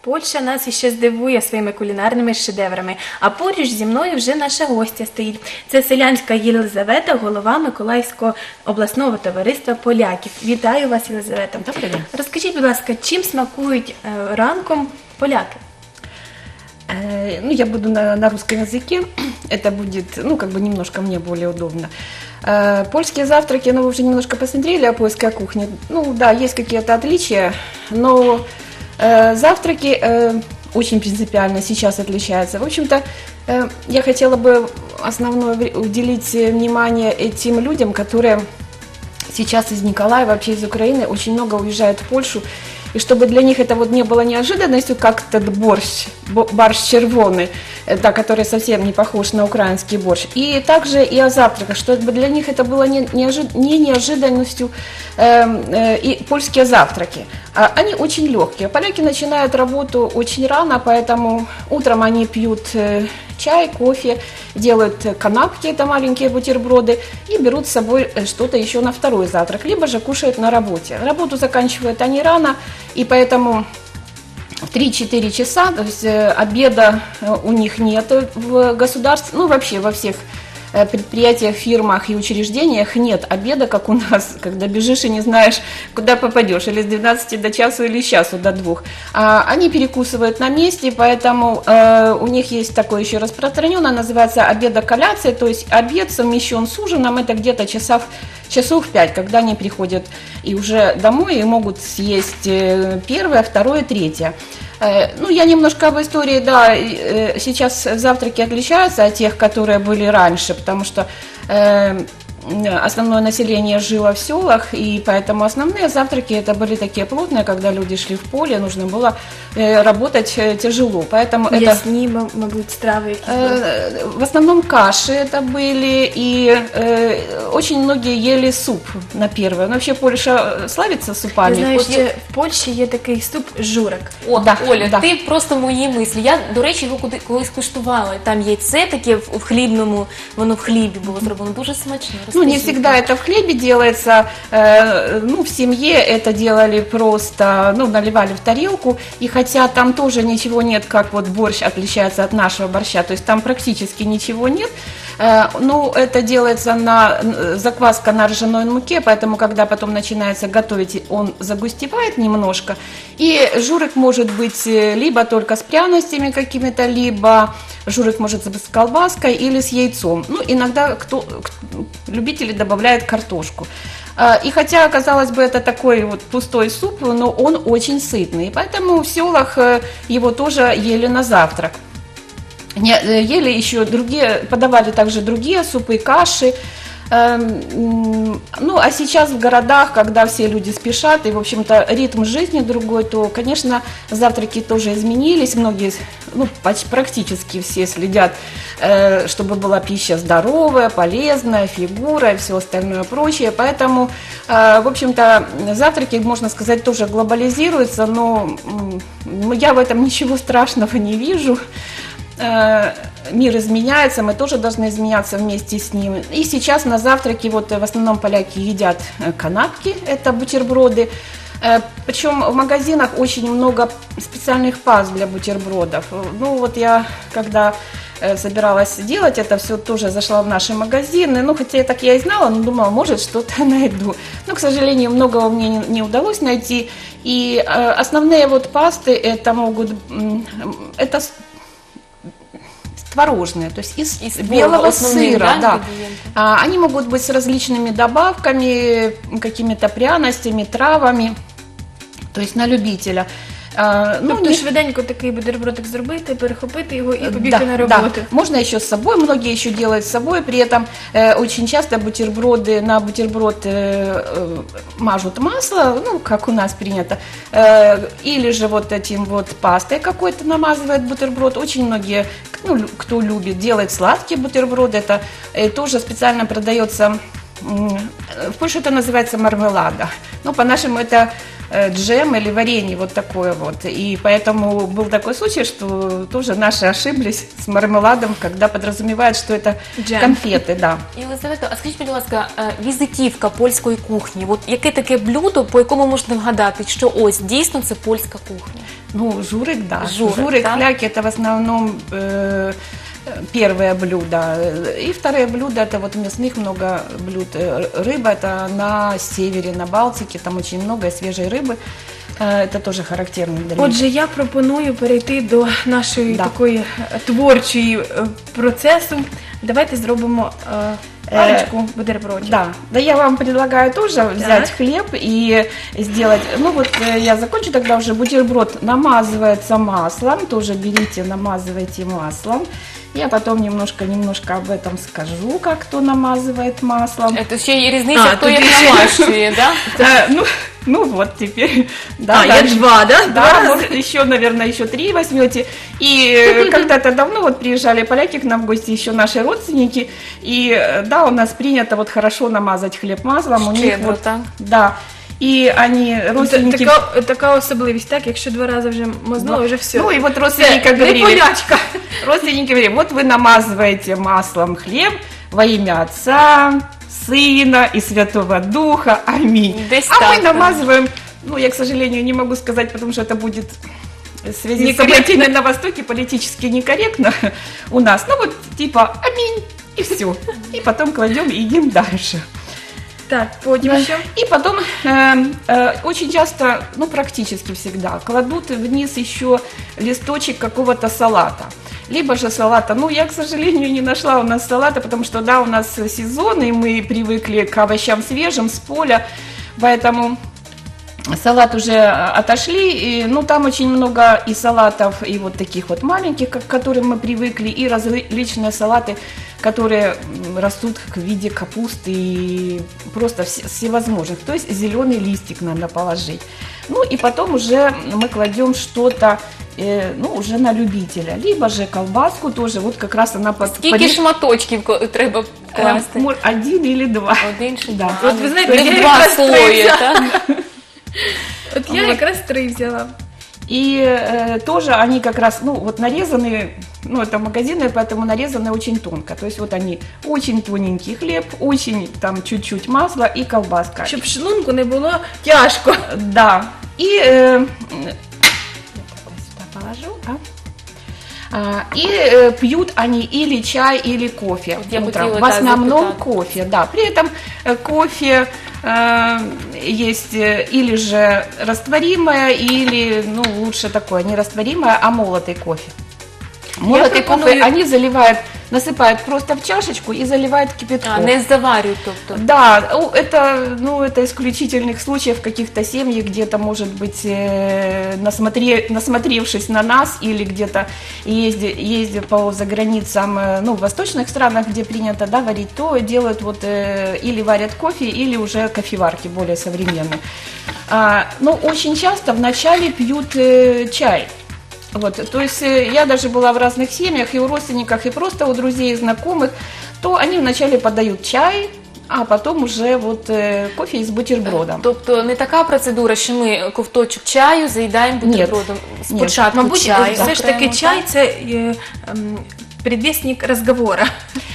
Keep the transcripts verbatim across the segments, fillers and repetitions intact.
Польща нас іще здивує своїми кулінарними шедеврами. А поруч зі мною вже наша гостя стоїть. Це селянська Єлизавета, голова Миколаївського обласного товариства поляків. Вітаю вас, Єлизавета. Добрий день. Розкажіть, будь ласка, чим смакують е, ранком поляки? Э, Ну, я буду на, на русском языке. Это будет, ну, как бы немножко мне более удобно. Э, Польские завтраки, ну, вы уже немножко посмотрели о польской кухне. Ну, да, есть какие-то отличия, но э, завтраки э, очень принципиально сейчас отличаются. В общем-то, э, я хотела бы основное вре- уделить э, внимание этим людям, которые сейчас из Николаева, вообще из Украины, очень много уезжают в Польшу. И чтобы для них это вот не было неожиданностью, как этот борщ, бо- борщ червоный, э, да, который совсем не похож на украинский борщ. И также и о завтраках, чтобы для них это было не, неожи- не неожиданностью э, э, и польские завтраки. А они очень легкие. Поляки начинают работу очень рано, поэтому утром они пьют э, чай, кофе, делают э, канапки, это маленькие бутерброды, и берут с собой э, что-то еще на второй завтрак, либо же кушают на работе. Работу заканчивают они рано, и поэтому в три-четыре часа, то есть э, обеда э, у них нет в государстве, ну вообще во всех э, предприятиях, фирмах и учреждениях нет обеда, как у нас, когда бежишь и не знаешь, куда попадешь, или с двенадцати до часу, или с часу до двух. А, они перекусывают на месте, поэтому э, у них есть такое еще распространенное, называется обедоколяция, то есть обед совмещен с ужином, это где-то часов, часов пять, когда они приходят и уже домой и могут съесть э, первое, второе, третье. Э, Ну, я немножко об истории, да, э, сейчас завтраки отличаются от тех, которые были раньше, потому что э, основное население жило в селах, и поэтому основные завтраки это были такие плотные, когда люди шли в поле, нужно было э, работать э, тяжело, поэтому это... Ясні, м- мабуть, страви, які були. Э, В основном каши это были, и э, очень многие ели суп на первое. Ну, вообще Польша славится супами. Я знаю, От- що в Польщі є такий суп журик. О, Да, Оля, да. ти просто мої мислі. Я, до речі, його куди- колись куштувала. Там яйце таке в в хлібному, воно в хлібі було зроблено. Дуже смачно. Ну, не Розкажіть. всегда это в хлебе делается, э, ну, в семье это делали просто, ну, наливали в тарелку, и хотя там тоже ничего нет, как вот борщ отличается от нашего борща, то есть там практически ничего нет, э, ну, это делается на э, закваска на ржаной муке, поэтому, когда потом начинается готовить, он загустевает немножко, и журик может быть э, либо только с пряностями какими-то, либо журик может быть с колбаской или с яйцом, ну, иногда кто, к- любители добавляют картошку. А, И хотя, казалось бы, это такой вот пустой суп, но он очень сытный. И поэтому в селах э, его тоже ели на завтрак. Не- э, Ели еще другие, подавали также другие супы, каши. Эм, м, Ну, а сейчас в городах, когда все люди спешат, и, в общем-то, ритм жизни другой, то, конечно, завтраки тоже изменились. Многие, ну, поч- практически все следят, э, чтобы была пища здоровая, полезная, фигура и все остальное прочее. Поэтому, э, в общем-то, завтраки, можно сказать, тоже глобализируются, но м, я в этом ничего страшного не вижу. Э, Мир изменяется, мы тоже должны изменяться вместе с ним. И сейчас на завтраке вот э, в основном поляки едят э, канапки, это бутерброды. Э, Причем в магазинах очень много специальных паст для бутербродов. Э, Ну вот я, когда э, собиралась делать это все, тоже зашла в наши магазины. Ну, хотя так я и знала, но думала, может, что-то найду. Но, к сожалению, многого мне не, не удалось найти. И э, основные вот пасты это могут... м, Это с- творожные, то есть из, Из белого творога, основные, сыра, да, да. ингредиенты? А, Они могут быть с различными добавками, какими-то пряностями, травами, то есть на любителя. А, Ну, Тобто не- швиденько такий бутербродик зробити, перехопити його і да, побігти на да. роботу. Можно еще с собой, многие еще делают с собой, при этом э, очень часто бутерброды, на бутерброд э, э, мажут масло, ну, как у нас принято, э, или же вот этим вот пастой какой-то намазывает бутерброд. Очень многие, ну, лю- кто любит, делает сладкие бутерброды, это э, тоже специально продается, м, в Польше это называется мармелада, ну, по-нашему это э, джем или варенье вот такое вот. И поэтому был такой случай, что тоже наши ошиблись с мармеладом, когда подразумевают, что это Джем. конфеты, да. Єлизавета, а скажіть, будь ласка, е, візитівка польської кухні. От яке таке блюдо, по якому можна вгадати, що ось дійсно це польська кухня? Ну, журик, да. Журик, Журик, да? фляки – это в основном э, первое блюдо. И второе блюдо – это вот мясных много блюд. Э, Рыба – это на севере, на Балтике, там очень много свежей рыбы. Э, Это тоже характерно для них. Отже, я пропоную перейти до нашої Да. такої е, творчої е, процесу. Давайте зробимо е, парочку бутербродів. Да, да, я вам предлагаю тоже взять хлеб и сделать, ну вот э, я закончу тогда уже, бутерброд намазывается маслом, тоже берите, намазывайте маслом. Я потом немножко-немножко об этом скажу, как кто намазывает маслом. Це ще є різниця, А, хто тут як ще- намащує, да? Э, ну, ну вот теперь, да, А, я дальше. два, да? Два Да, раза? может, еще, наверное, еще три возьмете. И э, когда-то давно вот приезжали поляки к нам в гости, еще наши родственники. И э, да, у нас принято вот хорошо намазать хлеб маслом. У них Щедро, вот, так? да. И они, Т- родственники... Така, така особливість, так? Якщо два рази вже мазнули, вже все. Ну и вот Це родственники не говорили, полячка. родственники говорили, вот вы намазываете маслом хлеб во имя Отца, Сына и Святого Духа. Аминь. Десь А так, мы да. намазываем, ну я, к сожалению, не могу сказать, потому что это будет в связи с Некорректно. событиями на Востоке политически некорректно у нас. Ну вот типа аминь и все. И потом кладем и едим дальше. Так, потім що? И потом э, э, очень часто, ну практически всегда, кладут вниз еще листочек какого-то салата. Либо же салата, ну я, к сожалению, не нашла у нас салата, потому что, да, у нас сезон, и мы привыкли к овощам свежим, с поля, поэтому салат уже отошли, и, ну там очень много и салатов, и вот таких вот маленьких, к которым мы привыкли, и различные салаты, которые м, растут в виде капусты и просто все- всевозможных. То есть зеленый листик надо положить. Ну и потом уже мы кладем что-то, э, ну уже на любителя. Либо же колбаску тоже, вот как раз она под... Скільки под- шматочків ко- треба э, класти? мо- один или два. Один чи Да. два? От ви знаєте, Десь я два якраз слої, трився. так? От я Вот. якраз три взяла. И э, тоже они как раз, ну вот нарезаны, ну это магазины, поэтому нарезаны очень тонко. То есть вот они очень тоненький хлеб, очень там чуть-чуть масла и колбаска. Щоб шлунку не було тяжко. Да. И э, я такой сюда положу, да. А, И э, пьют они или чай, или кофе Вот я утром. хотела, В да, основном запитать. кофе, да. При этом э, кофе э, есть э, или же растворимое, или, ну, лучше такое, не растворимое, а молотый кофе. Молотый кофе пропоную- они заливают, насыпают просто в чашечку и заливают кипятком. А, не заварюють, тобто. Да, ну, это, ну, это исключительных случаев в каких-то семьях, где-то, может быть, э, насмотре, насмотревшись на нас или где-то ездя, ездя по заграницам, э, ну, в восточных странах, где принято, да, варить, то делают вот э, или варят кофе, или уже кофеварки более современные. А, но очень часто вначале пьют э, чай. Вот, то есть э, я даже была в разных семьях, и у родственников, и просто у друзей, и знакомых, то они вначале подают чай, а потом уже вот э, кофе с бутербродом. Тобто не така процедура, що ми ковточок чаю заїдаємо Ні. бутербродом. Ні. Спочатку Мабуть, чай. все ж таки окремо, чай так? це е, ем, предвестник розговора.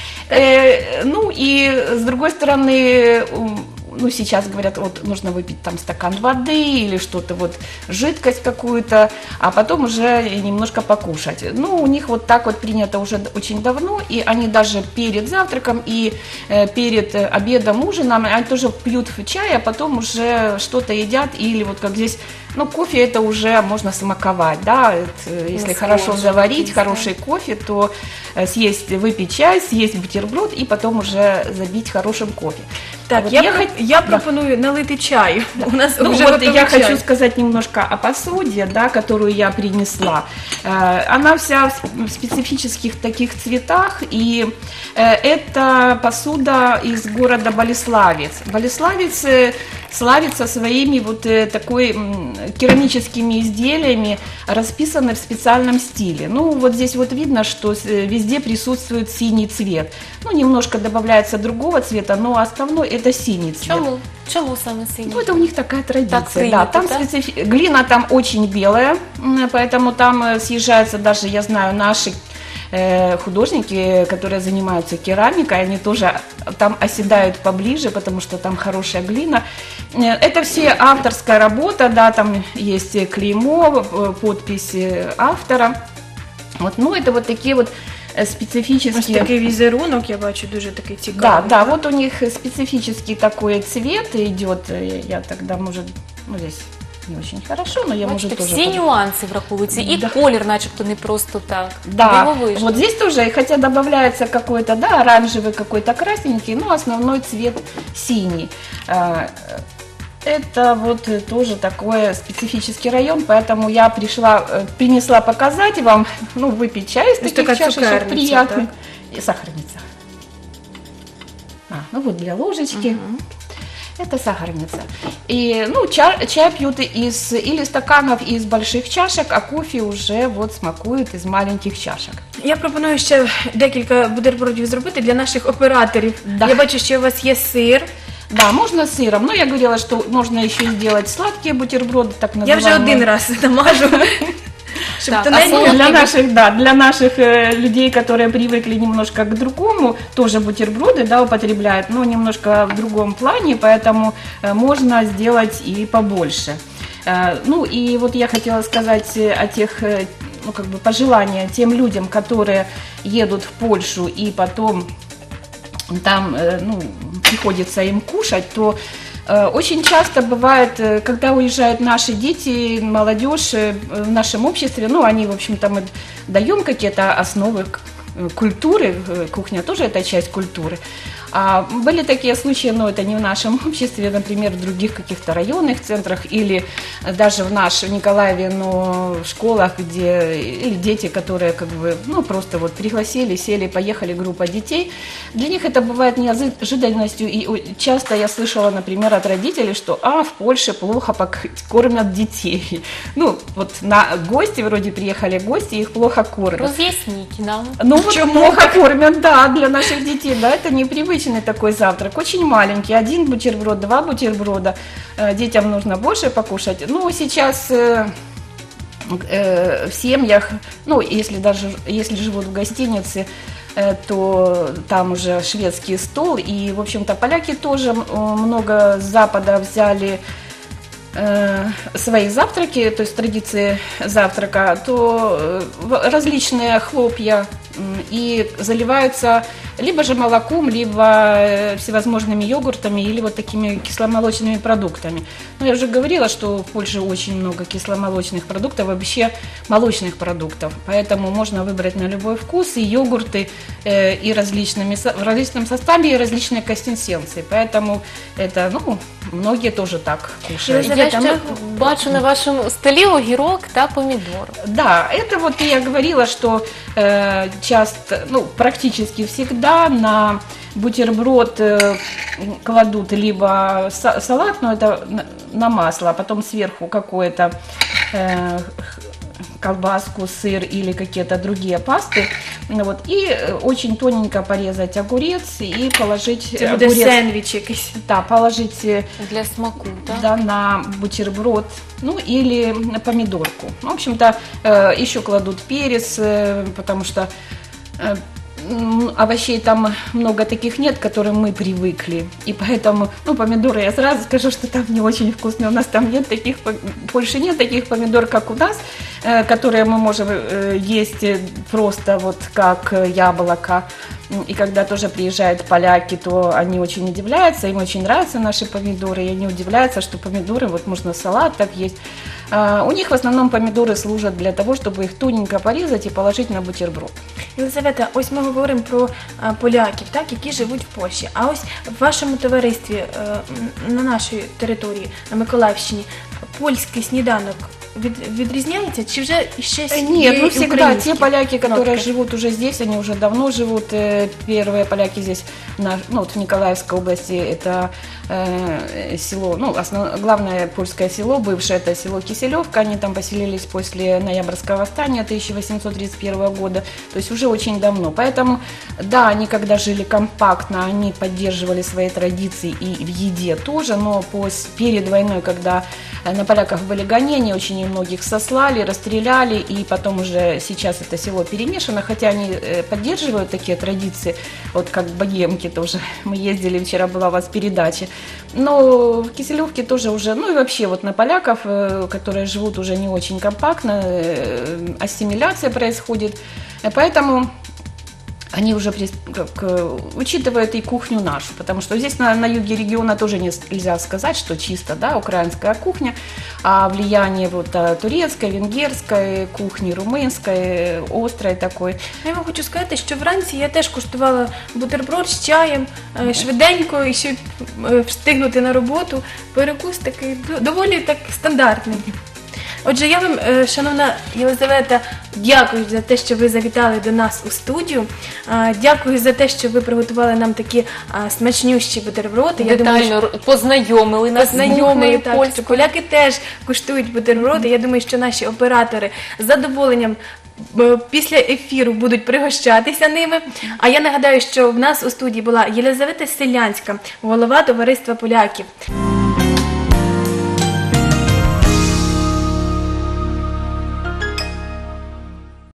Э, ну и с другой стороны, ум, ну сейчас говорят, вот нужно выпить там стакан воды или что-то вот, жидкость какую-то, а потом уже немножко покушать. Ну у них вот так вот принято уже д- очень давно, и они даже перед завтраком и э, перед э, обедом, ужином, они тоже пьют чай, а потом уже что-то едят, или вот как здесь, ну кофе это уже можно смаковать, да, это, если Ну, хорошо сложно, заварить, конечно. хороший кофе, то э, съесть, выпить чай, съесть бутерброд и потом уже забить хорошим кофе. Так, Вот я, я про- хот- я да. пропоную налити чаю. У нас Ну вже вот готовий я чай. хочу сказать немножко о посуде, да, которую я принесла. Э, Она вся в сп- в специфических таких цветах, и э, это посуда из города Болеславец. Болеславец э, славится своими вот э, такой м, керамическими изделиями, расписаны в специальном стиле. Ну вот здесь вот видно, что с- э, везде присутствует синий цвет. Ну немножко добавляется другого цвета, но основной это синий цвет. Чому? Чому саме синій? Ну, это у них такая традиция. Так принято, да, там да? специфи- глина там очень белая, м, поэтому там э, съезжаются даже, я знаю, наши э, художники, которые занимаются керамикой, они тоже там оседают поближе, потому что там хорошая глина. Э, это все авторская работа, да, там есть клеймо, э, подпись автора. Вот, ну, это вот такие вот специфические... Ось такий візерунок, я бачу, дуже такий Да, цікавий. да, вот у них специфический такой цвет идет. Я тогда, может, ну, здесь не очень хорошо, но я, может, Бачите, тоже... всі под- нюанси враховуються, і Да. колір, начебто, не просто так. Да, Дивовижно. вот здесь тоже, хотя добавляется какой-то, да, оранжевый, какой-то красненький, но основной цвет синий. А, Это вот э, тоже такой специфический район, поэтому я пришла, э, принесла показать вам, ну, выпить чай из То есть таких такая чашечек цукерница, приятных. И сахарница. А, ну вот для ложечки. Это сахарница. И, ну, чай, чай пьют из или стаканов, из больших чашек, а кофе уже вот смакуют из маленьких чашек. Я пропоную ще декілька бутербродів зробити для наших операторів. Да. Я бачу, що у вас є сир. Да, можно с сыром, но я говорила, что можно еще сделать сладкие бутерброды, так называемые. Я вже один раз намажу, щоб Так, а тоненько. солодкий Для наших, да, для наших э, людей, которые привыкли немножко к другому, тоже бутерброды, да, употребляют, но немножко в другом плане, поэтому э, можно сделать и побольше. Э, ну и вот я хотела сказать э, о тех, э, ну как бы пожелания тем людям, которые едут в Польшу и потом там, э, ну, приходится им кушать, то э, очень часто бывает, э, когда уезжают наши дети, молодежь э, в нашем обществе, ну, они, в общем-то, мы даем какие-то основы к- э, культуры, э, кухня тоже это часть культуры. А были такие случаи, но это не в нашем обществе, например, в других каких-то районных центрах или даже в нашем Николаеве, но в школах, где или дети, которые как бы, ну, просто вот пригласили, сели, поехали группа детей. Для них это бывает неожиданностью, и о- часто я слышала, например, от родителей, что, а, в Польше плохо пок- кормят детей. Ну, вот на гости, вроде приехали гости, их плохо кормят. Роз'ясніть нам. Ну вот Почему? плохо кормят, да, для наших детей, да, это непривычный такой завтрак, очень маленький, один бутерброд, два бутерброда, Э, детям нужно больше покушать. Ну, сейчас э, э, в семьях, ну, если даже, если живут в гостинице, э, то там уже шведский стол, и, в общем-то, поляки тоже м, много с Запада взяли э, свои завтраки, то есть традиции завтрака, то э, в- различные хлопья м, и заливаются либо же молоком, либо э, всевозможными йогуртами или вот такими кисломолочными продуктами. Но я уже говорила, что в Польше очень много кисломолочных продуктов, вообще молочных продуктов, поэтому можно выбрать на любой вкус и йогурты э, и различными, со- в различном составе и различной консистенции, поэтому это, ну, многие тоже так кушают. Елизавета, Я ще ми- бачу на вашому столі огірок та помідор. Да, это вот я говорила, что э, часто, ну, практически всегда на бутерброд э, кладут либо са- салат, но это на, на масло, а потом сверху какое-то э, колбаску, сыр или какие-то другие пасты. Ну вот, и э, очень тоненько порезать огурец и положить Це буде огурец, сендвіч якийсь. да, положить э, Для смаку, так? да, на бутерброд, ну или на помидорку. В общем-то, э, еще кладут перец, э, потому что э, м, овощей там много таких нет, к которым мы привыкли. И поэтому, ну, помидоры, я сразу скажу, что там не очень вкусные. У нас там нет таких, пом- больше нет таких помидор, как у нас, э, которые мы можем э, есть э, просто вот как э, яблоко. М, И когда тоже приезжают поляки, то они очень удивляются, им очень нравятся наши помидоры, и они удивляются, что помидоры, вот можно салат так есть. А, у них в основном помидоры служат для того, чтобы их тоненько порезать и положить на бутерброд. Єлизавета, ось ми говоримо про а, поляків, так, які живуть в Польщі. А ось в вашому товаристві е, м, на нашій території, на Миколаївщині, польський сніданок від, відрізняється? Чи вже щось Нет, є ну всегда українське? те поляки, которые нотки? живут уже здесь, они уже давно живут. Э, Первые поляки здесь, на, ну, вот в Николаевской области, это э, село, ну, основ, главное польское село, бывшее это село Киселевка, они там поселились после Ноябрьского восстания тысяча восемьсот тридцать первого года, то есть уже очень давно. Поэтому, да, они когда жили компактно, они поддерживали свои традиции и в еде тоже, но пос- перед войной, когда Э, На поляках были гонения, очень многих сослали, расстреляли, и потом уже сейчас это село перемешано, хотя они э, поддерживают такие традиции, вот как богемки тоже. Мы ездили, вчера была у вас передача. Но в Киселевке тоже уже, ну и вообще вот на поляков, э, которые живут уже не очень компактно, э, ассимиляция происходит, Э, поэтому они уже прис- как, э, учитывают и кухню нашу, потому что здесь на, на юге региона тоже не- нельзя сказать, что чисто, да, украинская кухня, а влияние вот а, турецкой, венгерской кухни, румынской, острой такой. Я вам хочу сказати, що вранці я теж куштувала бутерброд з чаєм е, швиденько, і щоб е, встигнути на роботу. Перекус такий д- доволі так стандартний. Отже, я вам, е, шановна Єлизавета, дякую за те, що ви завітали до нас у студію. А, Дякую за те, що ви приготували нам такі а, смачнющі бутерброди. Я думаю, що Детально познайомили нас з познайомили, кухнею так, що польською. поляки теж куштують бутерброди. Я думаю, що наші оператори з задоволенням е, після ефіру будуть пригощатися ними. А я нагадаю, що в нас у студії була Єлизавета Селянська, голова Товариства поляків.